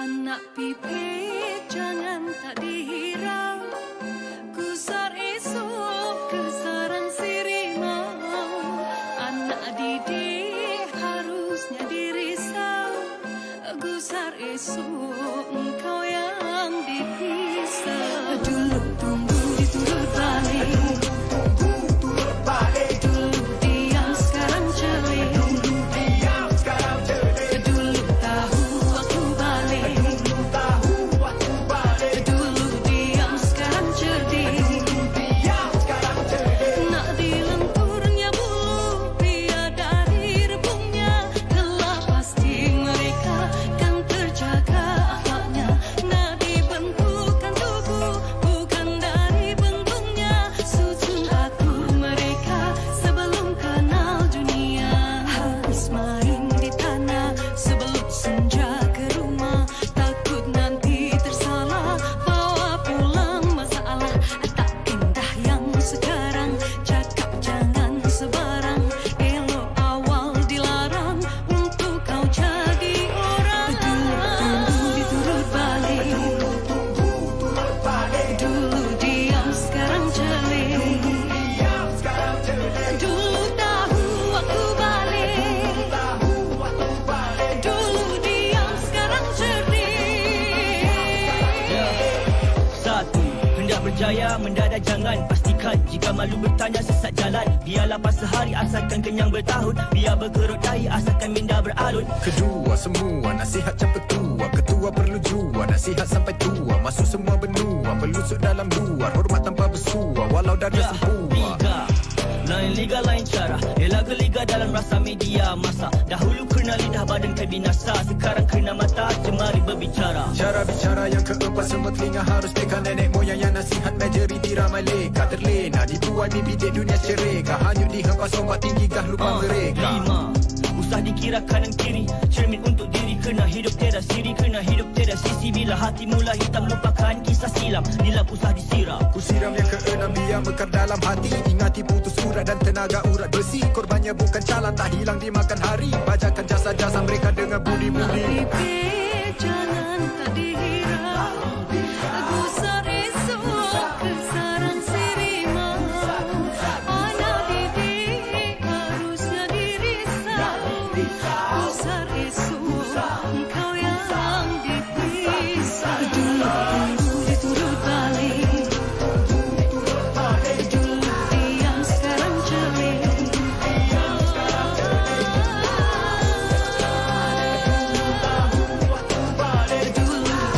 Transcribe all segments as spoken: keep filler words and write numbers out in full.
Anak pipit jangan tak dihirau, gusar esok kesaran sirimau. Anak didik harusnya dirisau, gusar esok engkau yang dipisah. Dulu tunggu diturut balik, dulu diam sekarang celik. Dulu tahu waktu balik, dulu diam sekarang cerdik. Nak dilenturnya bulu pria dari rebungnya, telah pasti mereka kan terjaga akhlaknya. Nak dibentukkan tubuh bukan dari bentuknya, susun aku mereka sebelum kenal dunia. Habis main di tanah sebelum senja ke rumah, takut nanti tersalah bawa pulang masalah. Tak indah yang sekarang, cakap jangan sebarang, elok awal dilarang untuk kau jadi orang. Dulu diturut balik, dulu diam sekarang celik. Dulu tahu waktu balik, dulu diam sekarang cerdik. Satu, hendak berjaya mendadak jangan, pastikan jika malu bertanya sesat jalan. Biar lapar sehari asalkan kenyang bertahun, biar berkerut dahi asalkan minda beralun. Kedua semua nasihat macam petua, ketua perlu jua nasihat sampai tua. Masuk semua benua, pelusuk dalam luar, hormat tanpa bersua walau dada Ya, sempua. liga lain liga lain cara, ialah geliga dalam rasa media masa. Dahulu kena lidah badan kan binasa, sekarang kena mata jemari berbicara. Cara bicara yang keempat, semua telinga harus peka. Nenek moyang yang nasihat majoriti ramai leka, terlena dibuai mimpi di dunia cereka, hanyut dihempas ombak tinggi gah lupa Ah, mereka. Lima, usah dikira kanan kiri, cermin untuk diri, kena hidup tiada siri, kena hidup tiada sisi. Bila hati mula hitam lupakan kisah silam, nilap usah disiram. Kusiram yang keenam, biar mekar dalam hati, ingati putus urat dan tenaga urat besi. Korbannya bukan calan, tak hilang dimakan hari, bajakan jasa-jasa mereka dengan budi-budi. Pipit jangan tak dihirau, gusar esok kesaran sirimau. Anak didik harusnya dirisau, gusar esok engkau yang dipisah. Dulu tunggu diturut balik, dulu diam sekarang celik. Dulu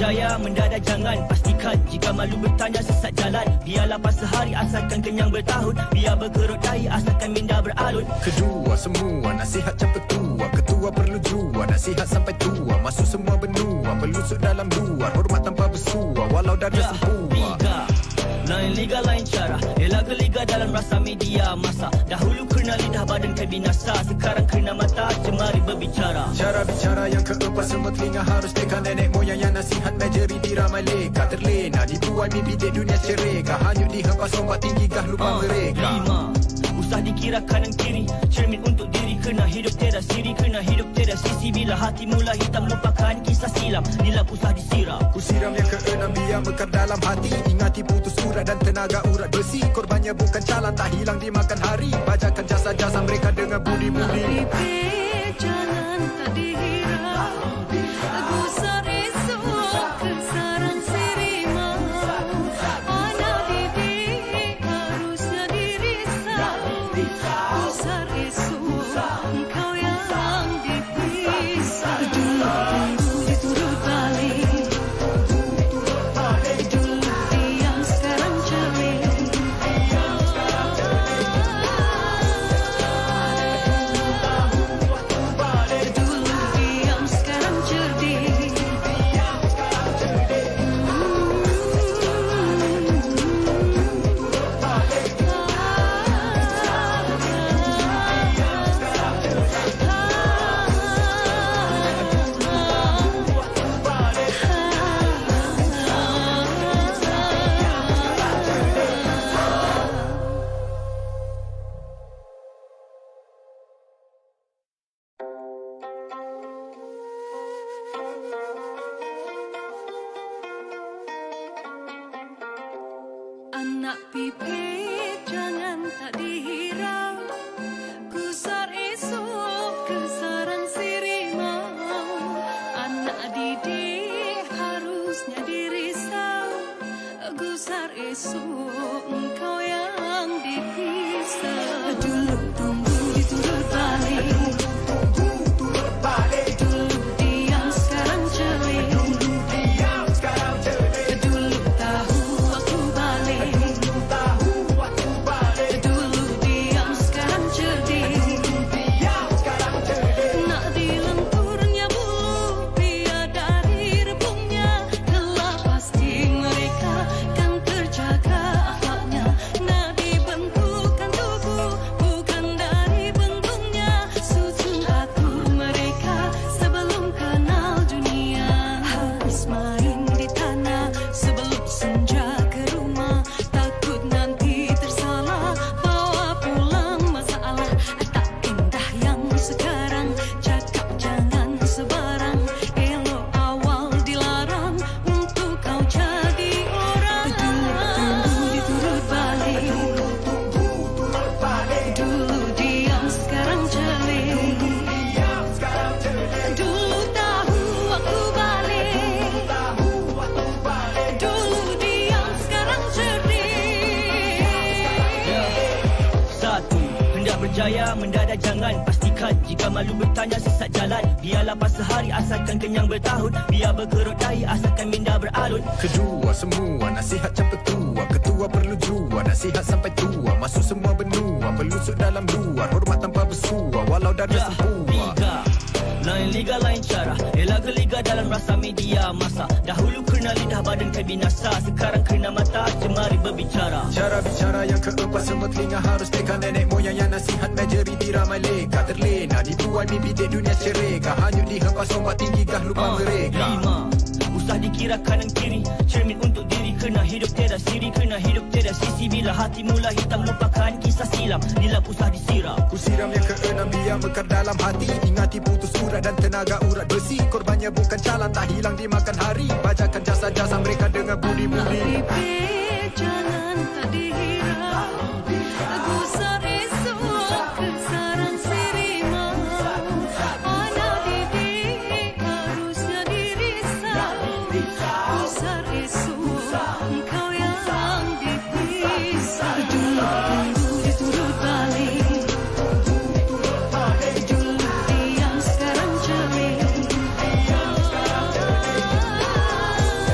berjaya mendadak jangan pastikan. Jika malu bertanya sesat jalan, biar lapar sehari asalkan kenyang bertahun. Biar berkerut dahi asalkan minda beralun. Kedua semua nasihat campur tua. Ketua perlu jua, nasihat sampai tua. Masuk semua benua, pelusuk dalam luar. Hormat tanpa bersua, walau dah Ya, sempua. liga lain liga lain cara. Elak ke liga dalam rasa media masa. Dahulu kena lidah badan kan binasa. Sekarang kena mata jemari berbicara. Cara bicara yang keempat, semua telinga harus teka. Nenek moyang yang nasihat majoriti ramai leka. Terlena dibuai mimpi di dunia cereka. Hanyut dihempas ombak tinggi gah lupa Ah, mereka. Lima, usah dikira kanan kiri. Cermin untuk diri, kena hidup tiada siri. Kena hidup tiada sisi. Bila hati mula hitam, lupakan kisah silam. Nilap usah disiram. Ku siram yang keenam, biar mekar dalam hati. Ingati putus urat dan tenaga urat besi. Korbannya bukan calan, tak hilang dimakan hari. Bajakan jasa-jasa mereka dengan budi-budi. Pipi jangan tak dihirau. Gusar esok kesarang sirimau. Anak didik harusnya dirisau. Gusar esok engkau yang dipisah. Dulu diturut balik. Dulu diam sekarang celing. Dulu diam sekarang cerdik. Anak pipi jangan tak dihirau. Gusar esok kesarang sirimau. Anak didik harusnya dirisau. Gusar esok engkau yang dipisah. Dulu tunggu diturut balik. Dulu diam sekarang celing. Dulu tahu aku balik. Dulu diam sekarang cerdik. Nak dilenturnya bulu, biar dari rebungnya. Kelak pasti mereka kan terjaga akhlaknya. Nak dibentukkan tubuh, bukan dari bentuknya. Susun atur mereka sebelum kenal dunia. Habis main di tanah sebelum senja ke rumah. Takut nanti tersalah, bawa pulang masalah. Tak indah yang sekarang, cakap jangan sebarang. Elok awal dilarang untuk kau jadi orang. Dulu diturut balik. Dulu diam sekarang celing. Dulu tahu aku balik. Dulu diam sekarang cerdik. Satu, hendak berjaya mendadak jangan pastikan. Jika malu bertanya sesat jalan, biar lapar sehari asalkan kenyang bertahun. Biar berkerut dahi asalkan minda beralun. Kedua semua nasihat campur tua. Ketua perlu jua, nasihat sampai tua. Masuk semua benua, pelusuk dalam luar. Hormat tanpa bersua, walau dah Ya, sempua. liga lain liga lain cara. Elak ke liga dalam rasa media masa. Dahulu kena lidah badan kan binasa. Sekarang kena mata jemari berbicara. Cara bicara yang keempat, semua telinga harus teka. Nenek moyang yang nasihat majoriti ramai leka. Terlena dibuai mimpi di dunia cereka. Hanyut dihempas ombak tinggi gah lupa Ah, mereka. Lima, usah dikira kanan kiri. Cermin untuk diri, kena hidup tiada siri. Kena hidup tiada sisi. Bila hati mula hitam, lupakan kisah silam. Nilap usah disiram. Ku siram yang keenam, biar mekar dalam hati. Ingati putus urat dan tenaga urat besi. Korbannya bukan calan, tak hilang dimakan hari. Bajakan jasa-jasa mereka dengan budi-budi. Pipi jangan tak dihirau. Gusar esok kesarang sirimau. Anak didik harusnya dirisau. Gusar esok engkau yang dipisah. Dulu tunggu diturut balik. Dulu diam sekarang celing.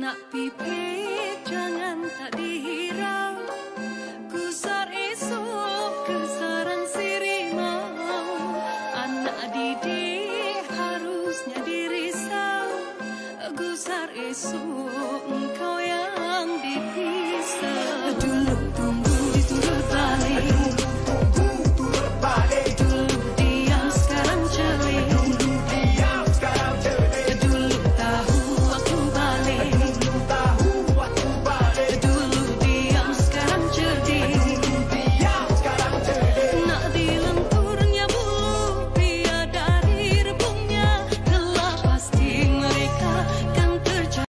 Anak pipit jangan tak dihirau, gusar esok kesaran si rimau. Anak didik harusnya dirisau, gusar esok engkau yang dipisah. Dulu tunggu diturut balik.